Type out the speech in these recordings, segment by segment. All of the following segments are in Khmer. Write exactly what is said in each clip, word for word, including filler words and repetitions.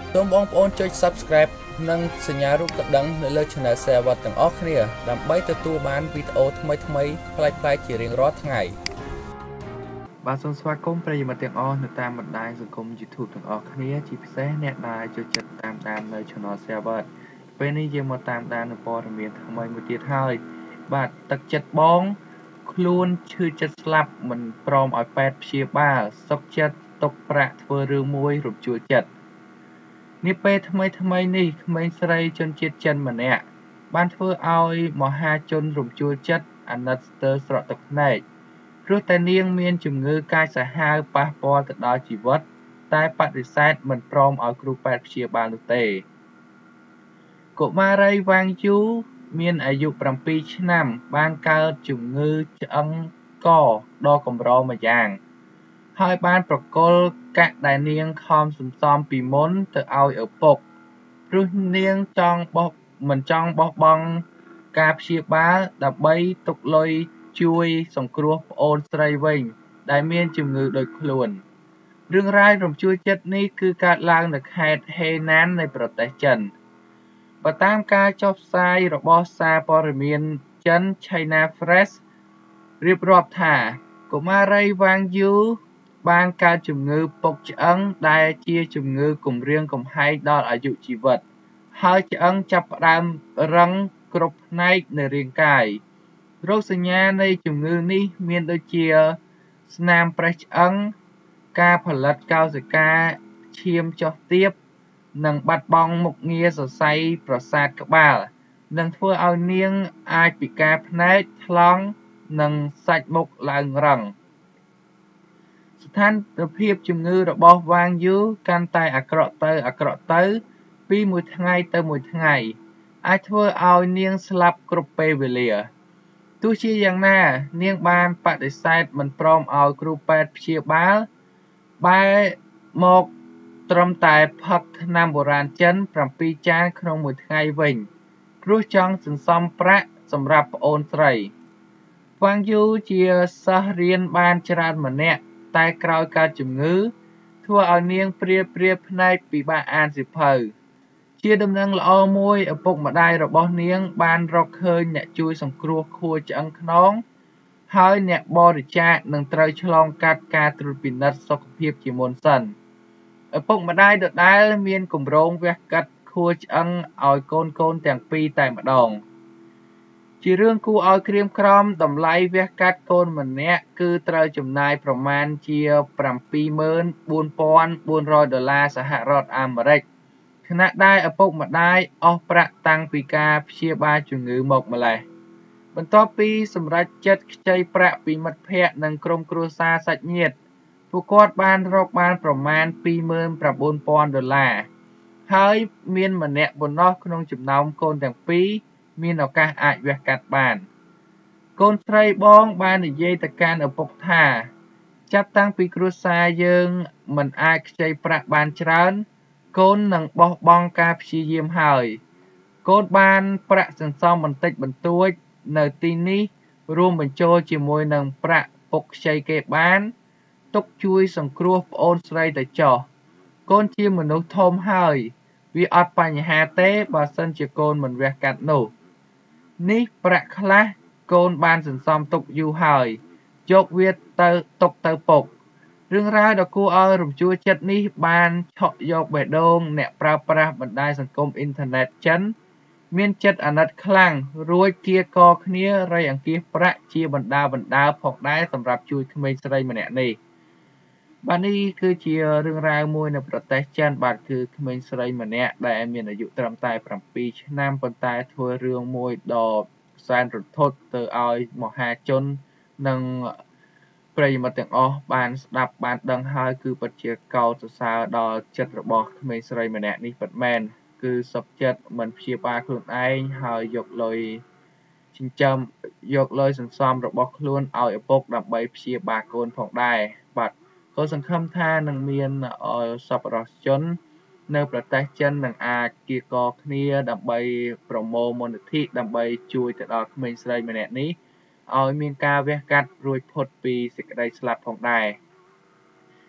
សូមបងប្អូនចុច Subscribe និងសញ្ញារូបកណ្ដឹងនៅលើ Channel សេវ៉ាត់ទាំងអស់គ្នាដើម្បីទទួលបានវីដេអូថ្មីៗប្លែកៗជារៀងរាល់ថ្ងៃបាទសូមស្វាគមន៍ប្រិយមិត្តទាំងអស់នៅតាមបណ្ដាញសង្គម YouTube ទាំងអស់គ្នាជាពិសេសអ្នកដែលចូលចិត្តតាមដាននៅ Channel សេវ៉ាត់ពេលនេះយើងមកតាមដាននូវព័ត៌មានថ្មីមួយទៀតហើយបាទទឹកចិត្តបងខ្លួនឈឺចិត្តស្លាប់មិនព្រមឲ្យពេទ្យព្យាបាលសុខចិត្តຕົកប្រាក់ធ្វើរឿងមួយរំជួលចិត្តនេះពេលថ្មីថ្មីនេះក្មេងស្រីជនជាតិចិនម្នាក់បានធ្វើឲ្យមហាជនរំជួលចិត្តអាណិតស្ទើរស្រក់ទឹកភ្នែកព្រោះតែនាងមានជំងឺកាចសាហាវប៉ះពាល់ទៅដល់ជីវិតតែបដិសេធមិនព្រមឲ្យគ្រូពេទ្យព្យាបាលនោះទេកុមារីវ៉ាងយូមានអាយុប្រាំពីរឆ្នាំបានកើតជំងឺឆ្អឹងកដ៏កម្រមួយយ៉ាងហើយបានប្រគល់កាក់ដែលនាងខំសន្សំពីមុនទៅឲ្យឪពុកព្រោះនាងចង់បោះមិនចង់បោះបង់ការព្យាបាលដើម្បីទុកលុយជួយសង្គ្រោះប្អូនស្រីវិញដែលមានជំងឺដូចខ្លួនរឿងរ៉ាវរំជួលចិត្តនេះគឺកើតឡើងនៅខេត្តហេណាននៃប្រទេសចិនបើតាមការចុះផ្សាយរបស់សារព័ត៌មានចិន China Press រៀបរាប់ថាកុមារីវ៉ាងយូបានកើតជំងឺពុកឆ្អឹងដែលជាជំងឺគំរាមកំហែងដល់អាយុជីវិតហើយឆ្អឹងចាប់ផ្ដើមរឹងគ្រប់ផ្នែកនៃរាងកាយរោគសញ្ញានៃជំងឺនេះមានដូចជាស្នាមប្រេះឆ្អឹងការផលិតកោសិកាឈាមចុះទាបនិងបាត់បង់មុខងារសរសៃប្រសាទក្បាលនឹងធ្វើឲ្យនាងអាចពិការភ្នែកថ្លង់និងសាច់មុខឡើងរឹងស្ថានភាពជំងឺរបស់វ៉ាងយូកាន់តែអាក្រក់ទៅអាក្រក់ទៅពីមួយថ្ងៃទៅមួយថ្ងៃអាចធ្វើឲ្យនាងស្លាប់គ្រប់ពេលវេលាទោះជាយ៉ាងណានាងបានបដិសេធមិនព្រមឲ្យគ្រូពេទ្យព្យាបាលបែរមកត្រឹមតែផឹកថ្នាំបុរាណចិនប្រាំពីរចានក្នុងមួយថ្ងៃវិញព្រោះចង់សន្សំប្រាក់សម្រាប់ប្អូនស្រីវ៉ាងយូជាសិស្សរៀនបានច្រើនម្នាក់តែក្រោយកើតជំងឺធ្វើឲ្យនាងព្រាព្រាភ្នែកពិបាកអានសៀវភៅជាដំណឹងល្អមួយឪពុកម្ដាយរបស់នាងបានរកឃើញអ្នកជួយសង្គ្រោះខួរឆ្អឹងខ្នងហើយអ្នកបរិច្ចាគនឹងត្រូវឆ្លងកាត់ការត្រួតពិនិត្យសុខភាពជាមុនសិនឪពុកម្ដាយដដែលមានគម្រោងវះកាត់ខួរឆ្អឹងឲ្យកូនកូនទាំងពីរតែម្ដងជារឿងគួរឲ្យក្រៀមក្រំតម្លៃវះកាត់កូនម្នាក់គឺត្រូវចំណាយប្រមាណជាប្រាំពីរម៉ឺនបួនពាន់បួនរយដុល្លារសហរដ្ឋអាមេរិកខណៈដែលឪពុកម្ដាយអស់ប្រាក់តាំងពីការព្យាបាលជំងឺមកម្លេះបន្ទាប់ពីសម្រេចចិត្តខ្ចីប្រាក់ពីមិត្តភ័ក្តិនិងក្រុមគ្រួសារសាច់ញាតិពួកគាត់បានរកបានប្រមាណពីរម៉ឺនប្រាំបួនពាន់ដុល្លារហើយមានម្នាក់ប៉ុណ្ណោះក្នុងចំណោមកូនទាំងពីរមានឱកាសអាចវះកាត់បានកូនស្រីបងបាននិយាយទៅកាន់ឪពុកថាចាប់តាំងពីគ្រួសារយើងមិនអាចខ្ចីប្រាក់បានច្រើនកូននឹងបោះបង់ការព្យាយាមហើយកូនបានប្រាក់សន្សំបន្តិចបន្តួចនៅទីនេះរួមបញ្ចូលជាមួយនឹងប្រាក់ពុកខ្ចីគេបានទុកជួយសង្គ្រោះប្អូនស្រីទៅចុះកូនជាមនុស្សធំហើយវាអត់បញ្ហាទេបើសិនជាកូនមិនវះកាត់នោះនេះប្រាក់ខ្លះកូនបានសន្សំទុកយូរហើយយកវាទៅទុកទៅពុករឿងរ៉ាវដ៏គួរឲ្យរំជួលចិត្តនេះបានឆក់យកបេះដូងអ្នកប្រើប្រាស់បណ្ដាញសង្គមអ៊ីនធឺណិតចិនមានចិត្តអាណិតខ្លាំងរួចគៀកគ្នារៃអង្គាសប្រាក់ជាបណ្ដាបណ្ដាផងដែរសម្រាប់ជួយក្មេងស្រីម្នាក់នេះបាទនេះគឺជារឿងរ៉ាវមួយនៅប្រទេសចិនបាទគឺក្មេងស្រីម្នាក់ដែលមានអាយុត្រឹមតែប្រាំពីរឆ្នាំប៉ុន្តែធ្វើរឿងមួយដ៏សែនរន្ធត់ទៅឲ្យមហាជននិងប្រិយមិត្តទាំងអស់បានស្ដាប់បានដឹងហើយគឺពិតជាកោតសរសើរដល់ចិត្តរបស់ក្មេងស្រីម្នាក់នេះពិតមែនគឺសុខចិត្តមិនព្យាបាលខ្លួនឯងហើយយកលុយចិញ្ចឹមយកលុយសន្សំរបស់ខ្លួនឲ្យឪពុកដើម្បីព្យាបាលកូនផងដែរបាទក៏សង្ឃឹមថានឹងមានសប្បុរសជននៅប្រទេសចិននឹងអាចគៀកគ្នាដើម្បីប្រមូលមូលនិធិដើម្បីជួយទៅដល់ក្មេងស្រីម្នាក់នេះឲ្យមានការវះកាត់រួចផុតពីសេចក្តីស្លាប់ផងដែរ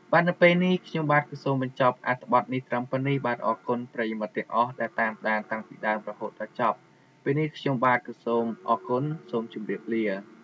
បាទនៅពេលនេះខ្ញុំបាទក៏សូមបញ្ចប់អត្ថបទនេះត្រឹមប៉ុណ្នេះបាទអរគុណប្រិយមិត្តទាំងអស់ដែលតាមដានតាំងពីដើមរហូតដល់ចប់ពេលនេះខ្ញុំបាទក៏សូមអរគុណសូមជម្រាបលា